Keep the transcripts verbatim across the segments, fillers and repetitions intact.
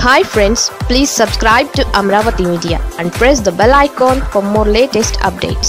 Hi friends, please subscribe to Amravati Media and press the bell icon for more latest updates.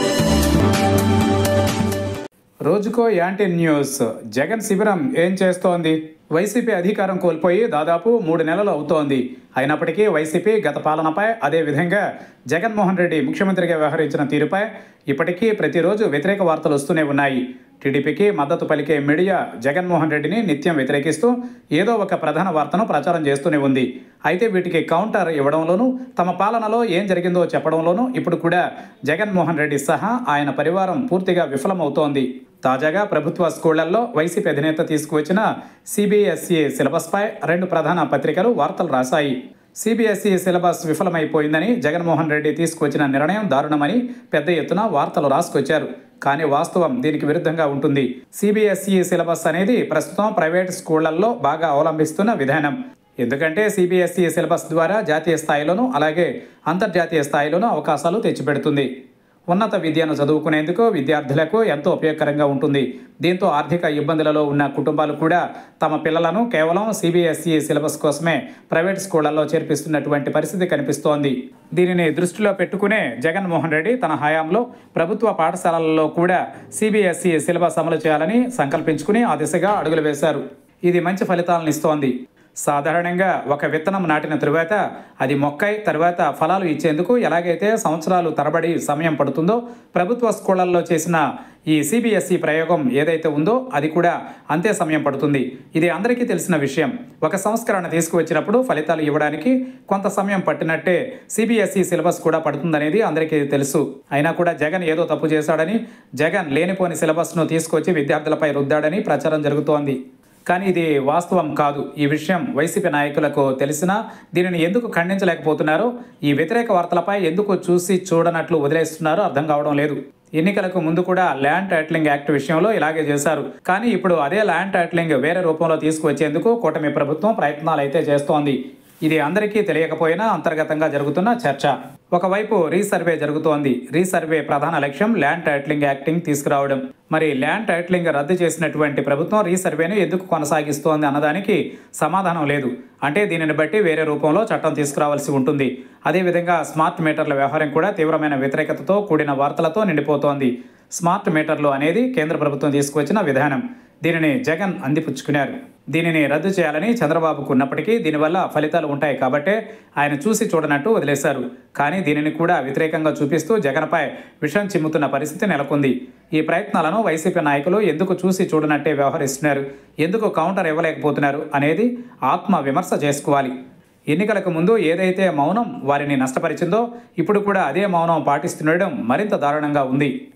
రోజుకో anti news. Jagan శిబిరం ఏం చేస్తోంది? YCP అధికారం కోల్పోయి దాదాపు మూడు నెలలు అవుతోంది. అయినప్పటికీ వైసీపీ గత పాలనపై, అదేవిధంగా జగన్మోహన్ రెడ్డి ముఖ్యమంత్రిగా వ్యవహరించిన తీరుపై ఇప్పటికీ ప్రతిరోజు వ్యతిరేక వార్తలు వస్తూనే ఉన్నాయి. టీడీపీకి మద్దతు పలికే మీడియా జగన్మోహన్ రెడ్డిని నిత్యం వ్యతిరేకిస్తూ ఏదో ఒక ప్రధాన వార్తను ప్రచారం చేస్తూనే ఉంది. అయితే వీటికి కౌంటర్ ఇవ్వడంలోనూ, తమ పాలనలో ఏం జరిగిందో చెప్పడంలోనూ ఇప్పుడు కూడా జగన్మోహన్ రెడ్డి సహా ఆయన పరివారం పూర్తిగా విఫలమవుతోంది. తాజాగా ప్రభుత్వ స్కూళ్లలో వైసీపీ అధినేత తీసుకువచ్చిన సిబిఎస్ఈ సిలబస్పై రెండు ప్రధాన పత్రికలు వార్తలు రాశాయి. సిబిఎస్ఈ సిలబస్ విఫలమైపోయిందని, జగన్మోహన్ రెడ్డి తీసుకువచ్చిన నిర్ణయం దారుణమని పెద్ద ఎత్తున వార్తలు రాసుకొచ్చారు. కానీ వాస్తవం దీనికి విరుద్ధంగా ఉంటుంది. సిబిఎస్ఈ సిలబస్ అనేది ప్రస్తుతం ప్రైవేట్ స్కూళ్లలో బాగా అవలంబిస్తున్న విధానం. ఎందుకంటే సిబిఎస్ఈ సిలబస్ ద్వారా జాతీయ స్థాయిలోనూ, అలాగే అంతర్జాతీయ స్థాయిలోనూ అవకాశాలు తెచ్చిపెడుతుంది. ఉన్నత విద్యను చదువుకునేందుకు విద్యార్థులకు ఎంతో ఉపయోగకరంగా ఉంటుంది. దీంతో ఆర్థిక ఇబ్బందులలో ఉన్న కుటుంబాలు కూడా తమ పిల్లలను కేవలం సిబిఎస్ఈ సిలబస్ కోసమే ప్రైవేట్ స్కూళ్లలో చేర్పిస్తున్నటువంటి పరిస్థితి కనిపిస్తోంది. దీనిని దృష్టిలో పెట్టుకునే జగన్మోహన్ రెడ్డి తన హయాంలో ప్రభుత్వ పాఠశాలలలో కూడా సిబిఎస్ఈ సిలబస్ అమలు చేయాలని సంకల్పించుకుని ఆ దిశగా అడుగులు వేశారు. ఇది మంచి ఫలితాలను ఇస్తోంది. సాధారణంగా ఒక విత్తనం నాటిన తరువాత అది మొక్కై తరువాత ఫలాలు ఇచ్చేందుకు ఎలాగైతే సంవత్సరాలు తరబడి సమయం పడుతుందో, ప్రభుత్వ స్కూళ్లలో చేసిన ఈ సిబిఎస్ఈ ప్రయోగం ఏదైతే ఉందో అది కూడా అంతే సమయం పడుతుంది. ఇది అందరికీ తెలిసిన విషయం. ఒక సంస్కరణ తీసుకువచ్చినప్పుడు ఫలితాలు ఇవ్వడానికి కొంత సమయం పట్టినట్టే సిబిఎస్ఈ సిలబస్ కూడా పడుతుందనేది అందరికీ తెలుసు. అయినా కూడా జగన్ ఏదో తప్పు చేశాడని, జగన్ లేనిపోని సిలబస్ను తీసుకొచ్చి విద్యార్థులపై రుద్దాడని ప్రచారం జరుగుతోంది. కానీ ఇది వాస్తవం కాదు. ఈ విషయం వైసీపీ నాయకులకు తెలిసినా దీనిని ఎందుకు ఖండించలేకపోతున్నారో, ఈ వ్యతిరేక వార్తలపై ఎందుకు చూసి చూడనట్లు వదిలేస్తున్నారో అర్థం కావడం లేదు. ఎన్నికలకు ముందు కూడా ల్యాండ్ టైటిలింగ్ యాక్ట్ విషయంలో ఇలాగే చేశారు. కానీ ఇప్పుడు అదే ల్యాండ్ టైటిలింగ్ వేరే రూపంలో తీసుకువచ్చేందుకు కూటమి ప్రభుత్వం ప్రయత్నాలు అయితే చేస్తోంది. ఇది అందరికీ తెలియకపోయినా అంతర్గతంగా జరుగుతున్న చర్చ. ఒకవైపు రీసర్వే జరుగుతోంది. రీసర్వే ప్రధాన లక్ష్యం ల్యాండ్ టైటిలింగ్ యాక్టింగ్ తీసుకురావడం. మరి ల్యాండ్ టైటిలింగ్ రద్దు చేసినటువంటి ప్రభుత్వం రీసర్వేను ఎందుకు కొనసాగిస్తోంది అన్నదానికి సమాధానం లేదు. అంటే దీనిని బట్టి వేరే రూపంలో చట్టం తీసుకురావాల్సి ఉంటుంది. అదేవిధంగా స్మార్ట్ మీటర్ల వ్యవహారం కూడా తీవ్రమైన వ్యతిరేకతతో కూడిన వార్తలతో నిండిపోతోంది. స్మార్ట్ మీటర్లు అనేది కేంద్ర ప్రభుత్వం తీసుకువచ్చిన విధానం. దీనిని జగన్ అందిపుచ్చుకున్నారు. దీనిని రద్దు చేయాలని చంద్రబాబుకు ఉన్నప్పటికీ దీనివల్ల ఫలితాలు ఉంటాయి కాబట్టే ఆయన చూసి చూడనట్టు వదిలేశారు. కానీ దీనిని కూడా వ్యతిరేకంగా చూపిస్తూ జగన్పై విషం చిమ్ముతున్న పరిస్థితి నెలకొంది. ఈ ప్రయత్నాలను వైసీపీ నాయకులు ఎందుకు చూసి చూడనట్టే వ్యవహరిస్తున్నారు, ఎందుకు కౌంటర్ ఇవ్వలేకపోతున్నారు అనేది ఆత్మ విమర్శ చేసుకోవాలి. ఎన్నికలకు ముందు ఏదైతే మౌనం వారిని నష్టపరిచిందో ఇప్పుడు కూడా అదే మౌనం పాటిస్తుండడం మరింత దారుణంగా ఉంది.